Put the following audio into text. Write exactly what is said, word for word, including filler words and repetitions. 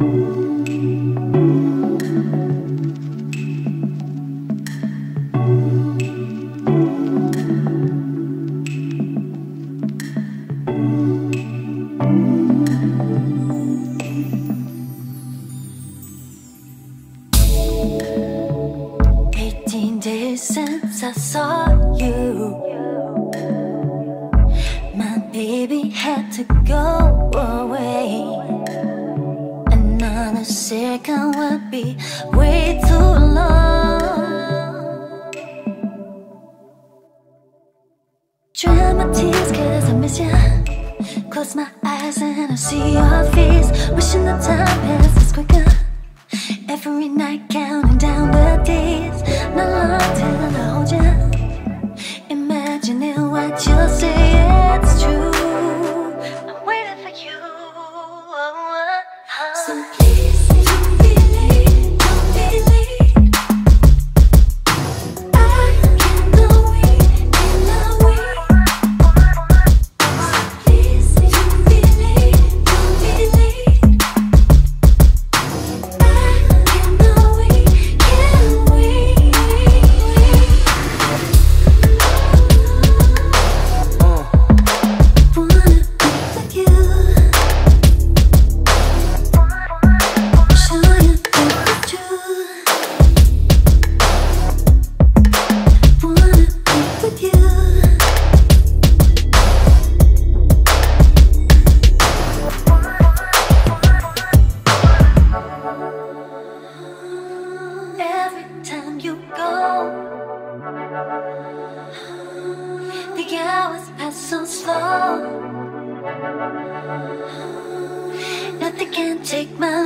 eighteen days since I saw you. My baby had to go away. Another second would be way too long. Dry my tears cause I miss you. Close my eyes and I see your face. Wishing the time passes quicker. Every night counting down the days. Not long till I hold you. Imagining what you'll say, it's true. I'm waiting for you. So please don't be late, don't be late. I cannot wait, cannot wait. So please don't be late, don't be late. I cannot wait, can't wait, wait, wait. Wanna be with you. Show you the truth. Wanna be with you. Every time you go, the hours pass so slow. Nothing can take my